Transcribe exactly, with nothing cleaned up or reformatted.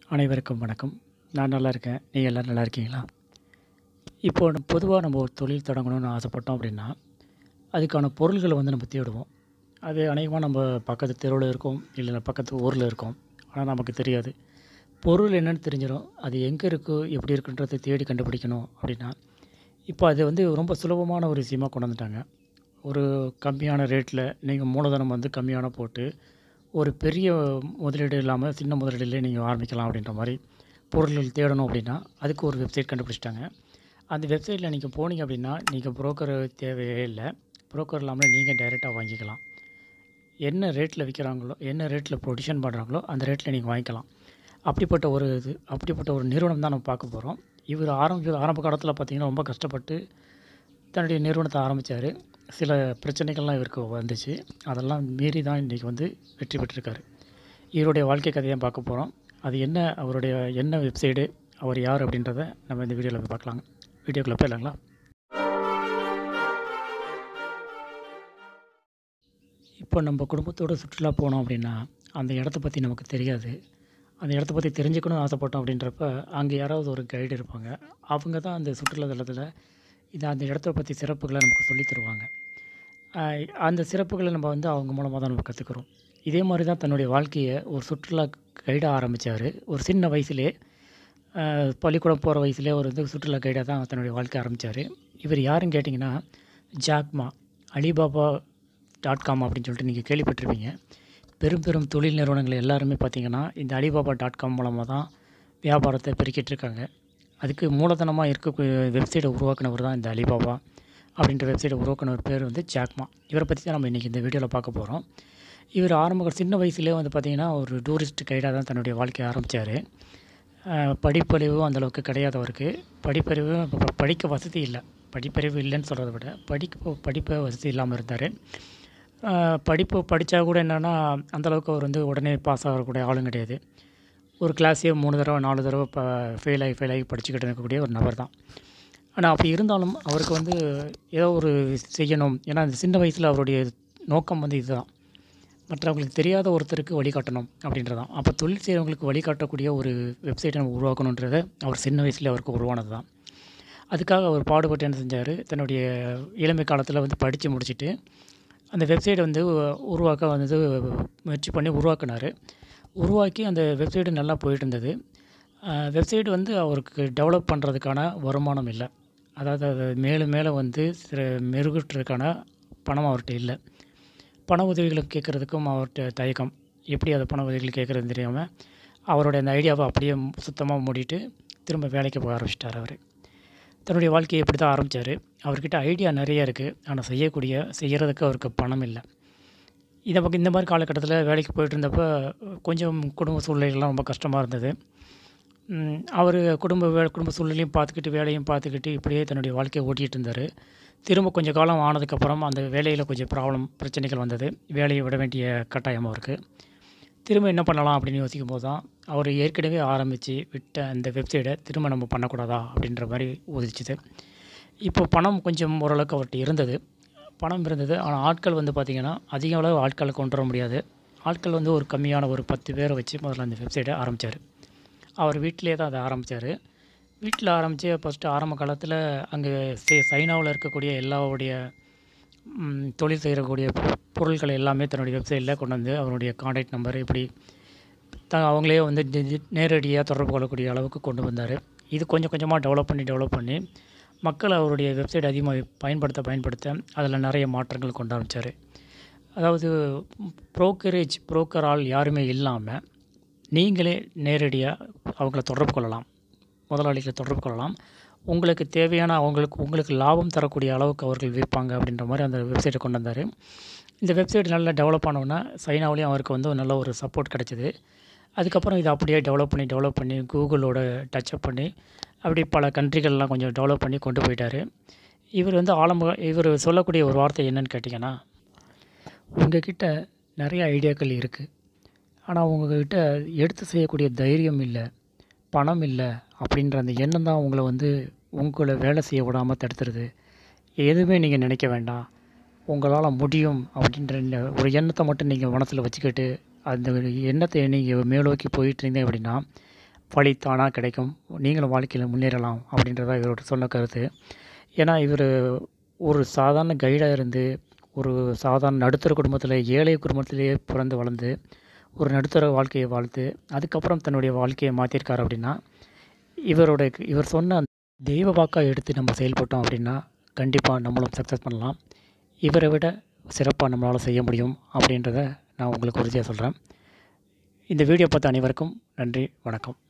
அனைவருக்கும் வணக்கம். நான் நல்லா இருக்கேன். நீங்கள் எல்லோரும் நல்லா இருக்கீங்களா? இப்போ பொதுவாக நம்ம ஒரு தொழில் தொடங்கணும்னு ஆசைப்பட்டோம் அப்படின்னா, அதுக்கான பொருள்களை வந்து நம்ம தேடுவோம். அது அநேகமாக நம்ம பக்கத்து தெருவில் இருக்கும், இல்லை பக்கத்து ஊரில் இருக்கும். ஆனால் நமக்கு தெரியாது. பொருள் என்னன்னு தெரிஞ்சிடும். அது எங்கே இருக்கோ, எப்படி இருக்குன்றதை தேடி கண்டுபிடிக்கணும் அப்படின்னா, இப்போ அது வந்து ரொம்ப சுலபமான ஒரு விஷயமா கொண்டு வந்துட்டாங்க. ஒரு கம்மியான ரேட்டில் நீங்கள் மூலதனம் வந்து கம்மியான போட்டு, ஒரு பெரிய முதலீடு இல்லாமல் சின்ன முதலீடுலேயே நீங்கள் ஆரம்பிக்கலாம் அப்படின்ற மாதிரி பொருள்கள் தேடணும் அப்படின்னா, அதுக்கு ஒரு வெப்சைட் கண்டுபிடிச்சிட்டாங்க. அந்த வெப்சைட்டில் நீங்கள் போனீங்க அப்படின்னா, நீங்கள் புரோக்கர் தேவையே இல்லை. புரோக்கர் இல்லாமல் நீங்கள் டைரெக்டாக வாங்கிக்கலாம். என்ன ரேட்டில் விற்கிறாங்களோ, என்ன ரேட்டில் ப்ரொடியூஷன் பண்ணுறாங்களோ அந்த ரேட்டில் நீங்கள் வாங்கிக்கலாம். அப்படிப்பட்ட ஒரு இது அப்படிப்பட்ட ஒரு நிறுவனம் தான் நம்ம பார்க்க போகிறோம். இவர் ஆரம்பி ஆரம்ப காலத்தில் பார்த்திங்கன்னா ரொம்ப கஷ்டப்பட்டு தன்னுடைய நிறுவனத்தை ஆரம்பித்தார். சில பிரச்சனைகள்லாம் இவருக்கு வந்துச்சு. அதெல்லாம் மீறி தான் இன்றைக்கி வந்து வெற்றி பெற்றிருக்காரு. இவருடைய வாழ்க்கை கதையை பார்க்க போகிறோம். அது என்ன, அவருடைய என்ன வெப்சைடு, அவர் யார் அப்படின்றத நம்ம இந்த வீடியோவில் போய் பார்க்கலாங்க. வீடியோக்குள்ளே போயிடலாங்களா? இப்போ நம்ம குடும்பத்தோடு சுற்றுலா போனோம் அப்படின்னா, அந்த இடத்த பற்றி நமக்கு தெரியாது. அந்த இடத்த பற்றி தெரிஞ்சுக்கணும்னு ஆசைப்பட்டோம் அப்படின்றப்ப, அங்கே யாராவது ஒரு கைடு இருப்பாங்க. அவங்க தான் அந்த சுற்றுலா தலத்தில் இது அந்த இடத்த பற்றி சிறப்புகளை நமக்கு சொல்லித் தருவாங்க. அந்த சிறப்புகளை நம்ம வந்து அவங்க மூலமாக தான் நம்ம கற்றுக்குறோம். இதே மாதிரி தான் தன்னுடைய வாழ்க்கையை ஒரு சுற்றுலா கைடாக ஆரம்பித்தார். ஒரு சின்ன வயசுலே, பள்ளிக்கூடம் போகிற வயசுலேயே ஒரு வந்து சுற்றுலா கைடாக தான் தன்னுடைய வாழ்க்கை ஆரம்பித்தார். இவர் யாருன்னு கேட்டிங்கன்னா, ஜாக்மா அலிபாபா டாட் காம் அப்படின்னு சொல்லிட்டு நீங்கள் கேள்விப்பட்டிருப்பீங்க. பெரும் பெரும் தொழில் நிறுவனங்கள் எல்லாருமே பார்த்திங்கன்னா இந்த அலிபாபா டாட் காம் மூலமாக தான் வியாபாரத்தை பெருக்கிட்டு இருக்காங்க. அதுக்கு மூலதனமாக இருக்க வெப்சைட்டை உருவாக்குனவர் தான் இந்த அலிபாபா அப்படின்ற வெப்சைட்டை உருவாக்குனவர் பேர் வந்து ஜாக்மா. இவரை பற்றி தான் நம்ம இன்றைக்கி இந்த வீடியோவில் பார்க்க போகிறோம். இவர் ஆரம்ப சின்ன வயசுலேயே வந்து பார்த்திங்கன்னா ஒரு டூரிஸ்ட் கைடாக தான் தன்னுடைய வாழ்க்கையை ஆரம்பித்தார். படிப்பறிவும் அந்தளவுக்கு கிடையாது அவருக்கு. படிப்பறிவு படிக்க வசதி இல்லை. படிப்பறிவு இல்லைன்னு சொல்கிறத விட படிக்க படிப்ப வசதி இல்லாமல் இருந்தார். படிப்பு படித்தா கூட என்னென்னா அந்தளவுக்கு அவர் வந்து உடனே பாஸ் ஆகக்கூடிய ஆளும் கிடையாது. ஒரு கிளாஸே மூணு தடவை நாலு தடவை இப்போ ஃபெயில் ஆகி ஃபெயில் ஆகி படிச்சுக்கிட்டு இருக்கக்கூடிய ஒரு நபர் தான். ஆனால் அப்படி இருந்தாலும் அவருக்கு வந்து ஏதோ ஒரு செய்யணும். ஏன்னா அந்த சின்ன வயசில் அவருடைய நோக்கம் வந்து இதுதான், மற்றவங்களுக்கு தெரியாத ஒருத்தருக்கு வழிகாட்டணும் அப்படின்றதான். அப்போ தொழில் செய்கிறவங்களுக்கு வழிகாட்டக்கூடிய ஒரு வெப்சைட்டை நம்ம உருவாக்கணுன்றதை அவர் சின்ன வயசுலேயே அவருக்கு உருவானது தான். அதுக்காக அவர் பாடுபட்டு என்ன செஞ்சார், தன்னுடைய இளமை காலத்தில் வந்து படித்து முடிச்சுட்டு அந்த வெப்சைட்டை வந்து உருவாக்க வந்து முயற்சி பண்ணி உருவாக்கினார். உருவாக்கி அந்த வெப்சைட்டு நல்லா போயிட்டு இருந்தது. வெப்சைட் வந்து அவருக்கு டெவலப் பண்ணுறதுக்கான வருமானம் இல்லை. அதாவது அது மேலும் மேலே வந்து சில மெருகுட்டுறதுக்கான பணம் அவர்கிட்ட இல்லை. பண உதவிகளை கேட்குறதுக்கும் அவர்கிட்ட தயக்கம். எப்படி அதை பண உதவிகள் கேட்குறதுன்னு தெரியாமல் அவருடைய அந்த ஐடியாவை அப்படியே சுத்தமாக மூடிட்டு திரும்ப வேலைக்கு போக ஆரம்பிச்சிட்டார். அவர் தன்னுடைய வாழ்க்கையை இப்படி தான் ஆரம்பித்தார். அவர்கிட்ட ஐடியா நிறைய இருக்குது, ஆனால் செய்யக்கூடிய செய்கிறதுக்கு அவருக்கு பணம் இல்லை. இதை பக்கம் இந்த மாதிரி காலகட்டத்தில் வேலைக்கு போயிட்டு இருந்தப்போ கொஞ்சம் குடும்ப சூழ்நிலைகள்லாம் ரொம்ப கஷ்டமாக இருந்தது. அவர் குடும்ப வே குடும்ப சூழ்நிலையும் பார்த்துக்கிட்டு வேலையும் பார்த்துக்கிட்டு இப்படியே தன்னுடைய வாழ்க்கையை ஓட்டிகிட்டு இருந்தார். திரும்ப கொஞ்சம் காலம் ஆனதுக்கப்புறம் அந்த வேலையில் கொஞ்சம் ப்ராப்ளம் பிரச்சனைகள் வந்தது. வேலையை விட வேண்டிய கட்டாயம் அவருக்கு. திரும்ப என்ன பண்ணலாம் அப்படின்னு யோசிக்கும் போது தான் அவர் ஏற்கனவே ஆரம்பித்து விட்ட அந்த வெப்சைட்டை திரும்ப நம்ம பண்ணக்கூடாதா அப்படின்ற மாதிரி உதிச்சுது. இப்போ பணம் கொஞ்சம் ஓரளவுக்கு அவர்கிட்ட இருந்தது. பணம் இருந்தது. ஆனால் ஆட்கள் வந்து பார்த்திங்கன்னா அதிக அளவு ஆட்களை கொண்டு வர முடியாது. ஆட்கள் வந்து ஒரு கம்மியான ஒரு பத்து பேரை வச்சு முதல்ல அந்த வெப்சைட்டை ஆரம்பித்தார். அவர் வீட்டிலே தான் அதை ஆரம்பித்தார். வீட்டில் ஆரம்பித்து ஃபஸ்ட்டு ஆரம்ப காலத்தில் அங்கே சே சைனாவில் இருக்கக்கூடிய எல்லாருடைய தொழில் செய்யக்கூடிய பொருட்களை எல்லாமே தன்னுடைய வெப்சைட்டில் கொண்டு வந்து அவருடைய கான்டாக்ட் நம்பர் இப்படி த அவங்களே வந்து நேரடியாக தொடர்பு கொள்ளக்கூடிய அளவுக்கு கொண்டு வந்தார். இது கொஞ்சம் கொஞ்சமாக டெவலப் பண்ணி டெவலப் பண்ணி மக்கள் அவருடைய வெப்சைட் அதிகமாக பயன்படுத்த பயன்படுத்த அதில் நிறைய மாற்றங்கள் கொண்டு ஆரம்பித்தார். அதாவது ப்ரோக்கரேஜ் புரோக்கரால் யாருமே இல்லாமல் நீங்களே நேரடியாக அவங்கள தொடர்பு கொள்ளலாம், முதலாளிகளை தொடர்பு கொள்ளலாம். உங்களுக்கு தேவையான அவங்களுக்கு உங்களுக்கு லாபம் தரக்கூடிய அளவுக்கு அவர்கள் விற்பாங்க அப்படின்ற மாதிரி அந்த வெப்சைட்டை கொண்டு வந்தார். இந்த வெப்சைட் நல்லா டெவலப் ஆனவுடனே சைனாவிலையும் அவருக்கு வந்து நல்ல ஒரு சப்போர்ட் கிடச்சிது. அதுக்கப்புறம் இதை அப்படியே டெவலப் பண்ணி டெவலப் பண்ணி கூகுளோட டச்சப் பண்ணி அப்படி பல கண்ட்ரிகள்லாம் கொஞ்சம் டெவலப் பண்ணி கொண்டு போயிட்டார். இவர் வந்து ஆரம்ப இவர் சொல்லக்கூடிய ஒரு வார்த்தை என்னன்னு கேட்டிங்கன்னா, உங்கள்கிட்ட நிறைய ஐடியாக்கள் இருக்குது, ஆனால் உங்கள்கிட்ட எடுத்து செய்யக்கூடிய தைரியம் இல்லை, பணம் இல்லை அப்படின்ற அந்த எண்ணம் தான் உங்களை வந்து உங்களை வேலை செய்ய விடாமல் தடுத்துருது. எதுவுமே நீங்கள் நினைக்க வேண்டாம், உங்களால் முடியும் அப்படின்ற ஒரு எண்ணத்தை மட்டும் நீங்கள் மனசில் வச்சுக்கிட்டு அந்த எண்ணத்தை நீங்கள் மேலோக்கி போயிட்டுருந்தீங்க அப்படின்னா வழி தானாக கிடைக்கும், நீங்களும் வாழ்க்கையில் முன்னேறலாம் அப்படின்றதா இவரோட சொன்ன கருத்து. ஏன்னா இவர் ஒரு சாதாரண கைடாக இருந்து ஒரு சாதாரண நடுத்தர குடும்பத்தில், ஏழை குடும்பத்திலேயே பிறந்து வளர்ந்து ஒரு நடுத்தர வாழ்க்கையை வாழ்த்து அதுக்கப்புறம் தன்னுடைய வாழ்க்கையை மாற்றிருக்கார் அப்படின்னா, இவரோட இவர் சொன்ன அந்த தெய்வ வாக்காக எடுத்து நம்ம செயல்பட்டோம் அப்படின்னா கண்டிப்பாக நம்மளும் சக்ஸஸ் பண்ணலாம். இவரை விட சிறப்பாக நம்மளால் செய்ய முடியும் அப்படின்றத நான் உங்களுக்கு உறுதியாக சொல்கிறேன். இந்த வீடியோ பார்த்த அனைவருக்கும் நன்றி, வணக்கம்.